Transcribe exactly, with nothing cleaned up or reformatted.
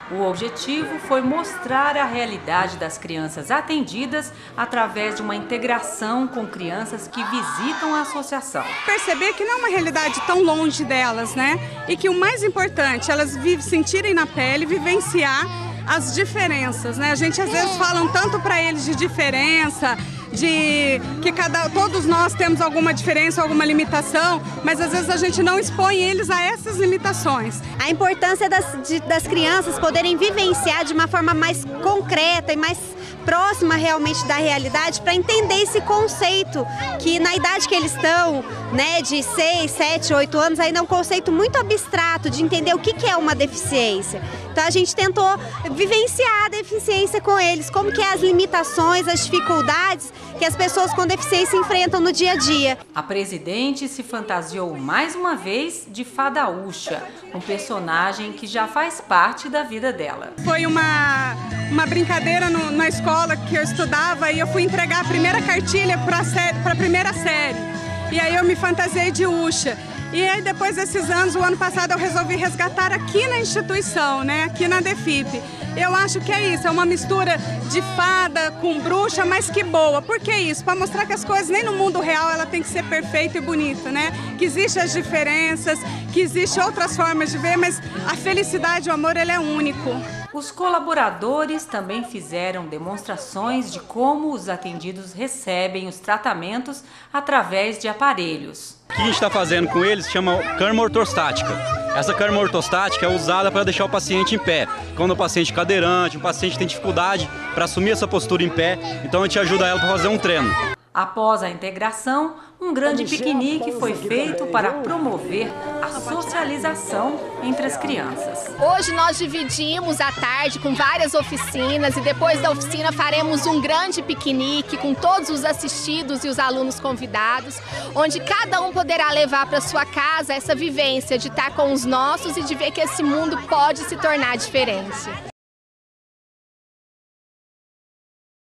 O objetivo foi mostrar a realidade das crianças atendidas através de uma integração com crianças que visitam a associação. Perceber que não é uma realidade tão longe delas, né? E que o mais importante, elas sentirem na pele, vivenciar as diferenças, né? A gente às vezes fala tanto para eles de diferença, de que cada, todos nós temos alguma diferença, alguma limitação, mas às vezes a gente não expõe eles a essas limitações. A importância das, de, das crianças poderem vivenciar de uma forma mais concreta e mais próxima realmente da realidade para entender esse conceito que na idade que eles estão, né, de seis, sete, oito anos, ainda é um conceito muito abstrato de entender o que, que é uma deficiência. Então a gente tentou vivenciar a deficiência com eles, como que é as limitações, as dificuldades que as pessoas com deficiência enfrentam no dia a dia. A presidente se fantasiou mais uma vez de Fadaúcha, um personagem que já faz parte da vida dela. Foi uma, uma brincadeira no, na escola que eu estudava e eu fui entregar a primeira cartilha para a primeira série. E aí eu me fantasiei de Ucha. E aí depois desses anos, o ano passado eu resolvi resgatar aqui na instituição, né, aqui na DEFIP. Eu acho que é isso, é uma mistura de fada com bruxa, mas que boa. Por que isso? Para mostrar que as coisas nem no mundo real ela tem que ser perfeita e bonita, né? Que existem as diferenças, que existem outras formas de ver, mas a felicidade, o amor, ele é único. Os colaboradores também fizeram demonstrações de como os atendidos recebem os tratamentos através de aparelhos. O que a gente está fazendo com eles se chama cama ortostática. Essa cama ortostática é usada para deixar o paciente em pé. Quando o paciente é cadeirante, o paciente tem dificuldade para assumir essa postura em pé, então a gente ajuda ela para fazer um treino. Após a integração, um grande piquenique foi feito para promover a socialização entre as crianças. Hoje nós dividimos a tarde com várias oficinas e depois da oficina faremos um grande piquenique com todos os assistidos e os alunos convidados, onde cada um poderá levar para sua casa essa vivência de estar com os nossos e de ver que esse mundo pode se tornar diferente.